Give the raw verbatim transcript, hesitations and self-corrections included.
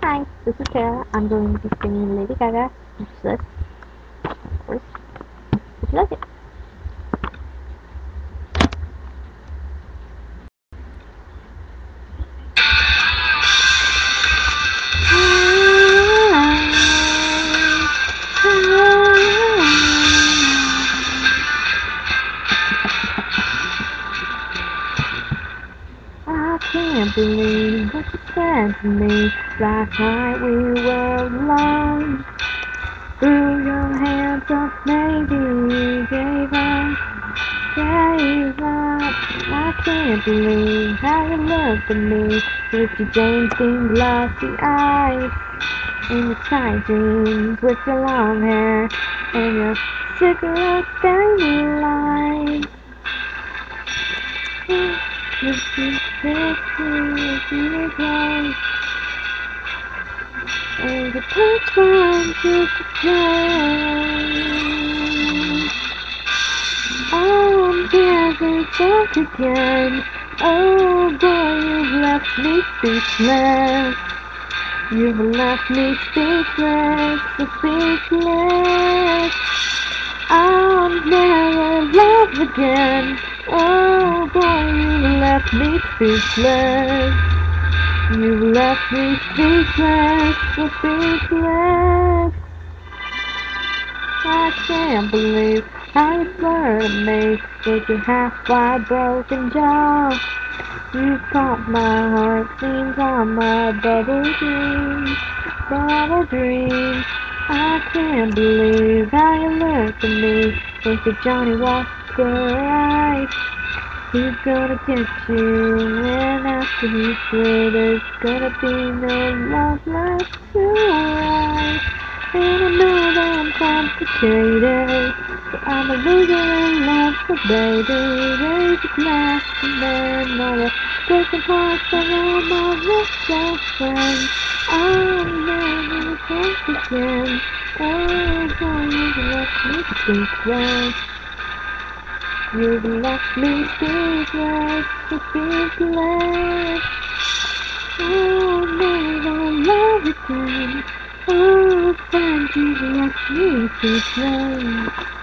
Hi, this is Tara. I'm going to be singing Lady Gaga. Just first, if you like it. I can't believe what you said to me. Last night we were alone. Threw your hands up, maybe you gave up, gave up. I can't believe how you looked at me with your James Dean glossy eyes and your tight jeans with your long hair and your cigarette stained light. You keep picking your clothes and the punchline to the play. Oh, I'm never back again. Oh boy, you've left me speechless. You've left me speechless, so speechless. I'll never love again. Oh boy, you've left me speechless. You've left me speechless, so speechless. I can't believe how you flirted me with your half-wide broken jaw. You caught my heart seams on my bubble dreams, bubble dreams. I can't believe how you looked at me with your Johnny Walker eyes. He's gonna get you, and after he's through, there's gonna be no love left to write. And I know that I'm complicated, but I'm a loser in love, so baby, raise a glass to men, all the broken hearts of all my best friends. I'll never talk again. Oh, boy, you've left me speechless. You've left me speechless, so speechless. Oh, never love again. Oh, friend, you've left me speechless.